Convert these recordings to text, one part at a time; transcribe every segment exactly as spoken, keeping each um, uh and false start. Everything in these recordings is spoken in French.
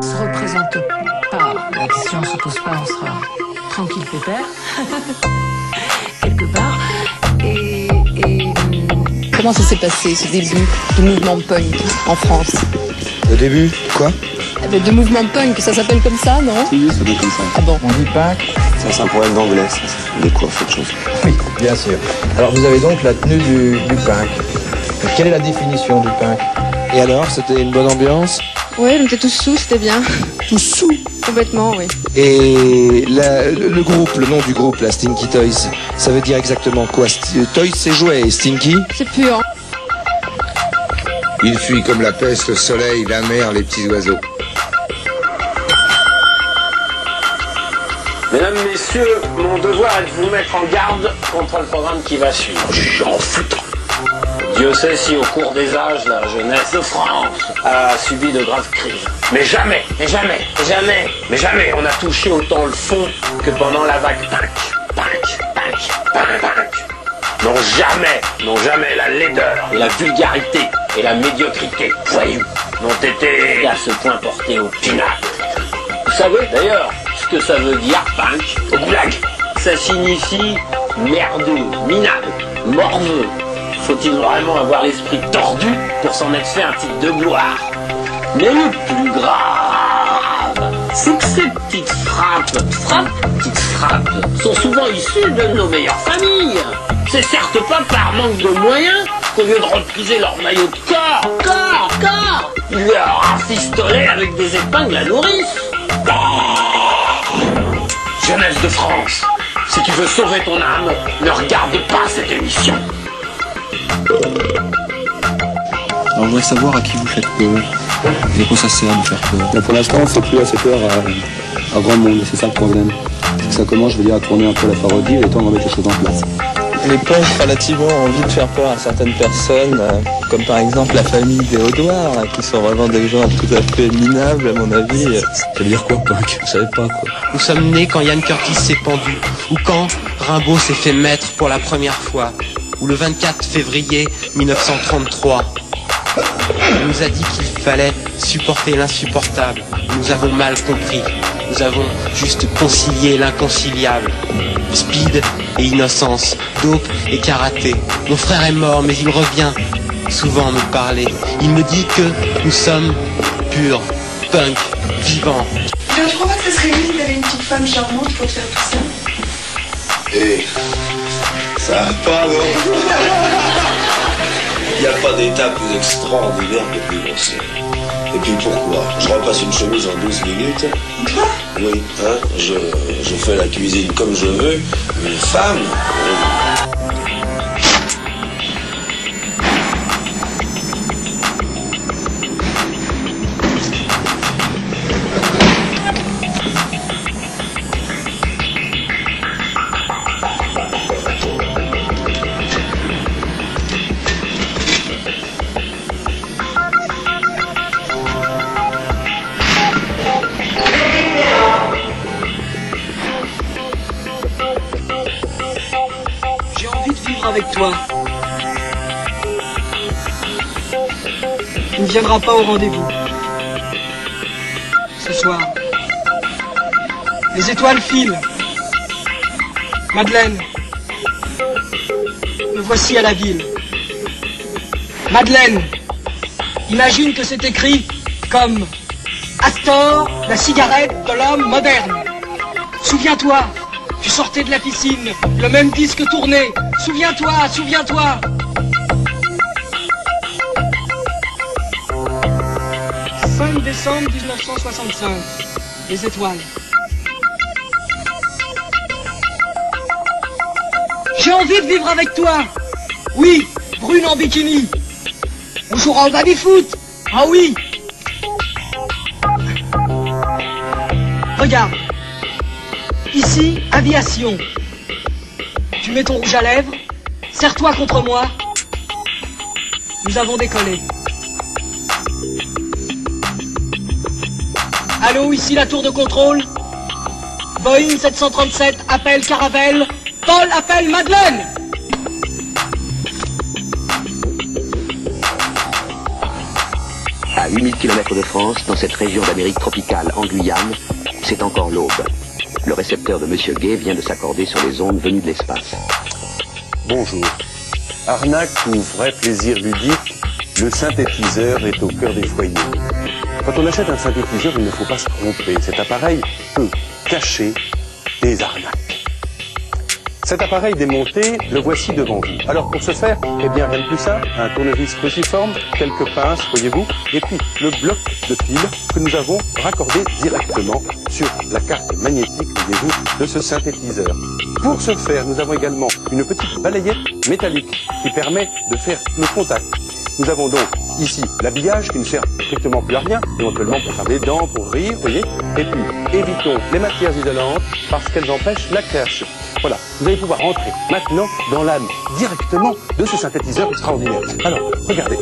se représente pas. La question ne se pose pas, on sera tranquille pépère. Quelque part. Et, et... Comment ça s'est passé, ce début du mouvement punk en France? Le début, quoi? Eh ben, de mouvement punk, ça s'appelle comme ça, non? Oui, ça doit comme ça. Ah bon? On dit punk? Ça, c'est un problème d'anglais, ça. Des coiffes, autre chose. Oui, bien sûr. Alors, vous avez donc la tenue du, du punk. Quelle est la définition du punk? Et alors, c'était une bonne ambiance? Oui, on était tous sous, c'était bien. Tous sous? Complètement, oui. Et la, le, le groupe, le nom du groupe, la Stinky Toys, ça veut dire exactement quoi? St Toys, c'est jouet, et Stinky? C'est pur. Il fuit comme la peste le soleil, la mer, les petits oiseaux. Mesdames, messieurs, mon devoir est de vous mettre en garde contre le programme qui va suivre. J'en foutre. Dieu sait si au cours des âges, la jeunesse de France a subi de graves crises. Mais jamais, mais jamais, mais jamais, mais jamais on a touché autant le fond que pendant la vague punk. Punk, punk, punk, punk. Non jamais, non jamais la laideur et la vulgarité et la médiocrité, voyou, n'ont été à ce point portés au pinacle. Vous savez d'ailleurs ce que ça veut dire punk au goulag? Ça signifie merdeux, minable, morveux. Faut-il vraiment avoir l'esprit tordu pour s'en être fait un titre de gloire? Mais le plus grave, c'est que ces petites frappes, frappes, petites frappes, sont souvent issues de nos meilleures familles. C'est certes pas par manque de moyens qu'au lieu de repriser leur maillot de corps, corps, corps, ils leur rafistolaient avec des épingles à nourrice. Jeunesse de France, si tu veux sauver ton âme, ne regarde pas cette émission. Alors je voudrais savoir à qui vous faites peur et à quoi ça sert de faire peur. Mais pour l'instant on ne fait plus assez peur à, à grand monde, c'est ça le problème. C'est que ça commence, je veux dire, à tourner un peu la parodie et le temps de remettre les choses en place. Les punks relativement ont envie de faire peur à certaines personnes, euh, comme par exemple la famille des Audouard, hein, qui sont vraiment des gens tout à fait minables à mon avis. Ça veut dire quoi punk? Je savais pas quoi. Nous sommes nés quand Ian Curtis s'est pendu, ou quand Rimbaud s'est fait maître pour la première fois, ou le vingt-quatre février mille neuf cent trente-trois. On nous a dit qu'il fallait supporter l'insupportable. Nous avons mal compris. Nous avons juste concilié l'inconciliable. Speed et innocence, dope et karaté. Mon frère est mort, mais il revient souvent me parler. Il me dit que nous sommes purs, punk, vivants. Je crois pas que ce serait mieux si t'avais une petite femme charmante pour te faire tout ça. Eh, ça va pas, non? Il n'y a pas d'état plus extraordinaire que de vivre seul. Et puis pourquoi? Je repasse une chemise en douze minutes. Toi? Oui, hein, je, je fais la cuisine comme je veux. Une femme... Oui. Avec toi. Tu ne viendras pas au rendez-vous. Ce soir. Les étoiles filent. Madeleine. Me voici à la ville. Madeleine. Imagine que c'est écrit comme Astor, la cigarette de l'homme moderne. Souviens-toi. Tu sortais de la piscine, le même disque tournait. Souviens-toi, souviens-toi. cinq décembre mille neuf cent soixante-cinq. Les étoiles. J'ai envie de vivre avec toi. Oui, brune en bikini. On jouera au baby-foot. Ah oui. Regarde. Ici, aviation. Tu mets ton rouge à lèvres, serre-toi contre moi. Nous avons décollé. Allô, ici la tour de contrôle. Boeing sept cent trente-sept appelle Caravelle. Paul appelle Madeleine. À huit mille kilomètres de France, dans cette région d'Amérique tropicale, en Guyane, c'est encore l'aube. Le récepteur de Monsieur Gay vient de s'accorder sur les ondes venues de l'espace. Bonjour. Arnaque ou vrai plaisir ludique, le synthétiseur est au cœur des foyers. Quand on achète un synthétiseur, il ne faut pas se tromper. Cet appareil peut cacher des arnaques. Cet appareil démonté, le voici devant vous. Alors pour ce faire, eh bien rien de plus simple, un tournevis cruciforme, quelques pinces, voyez-vous, et puis le bloc de pile que nous avons raccordé directement sur la carte magnétique, voyez-vous, de ce synthétiseur. Pour ce faire, nous avons également une petite balayette métallique qui permet de faire le contact. Nous avons donc ici l'habillage qui ne sert strictement plus à rien, éventuellement pour faire des dents, pour rire, vous voyez. Et puis, évitons les matières isolantes parce qu'elles empêchent la création. Voilà, vous allez pouvoir entrer maintenant dans l'âme directement de ce synthétiseur extraordinaire. Alors, regardez.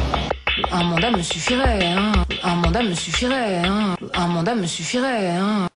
Un mandat me suffirait, hein. Un mandat me suffirait, hein. Un mandat me suffirait, hein.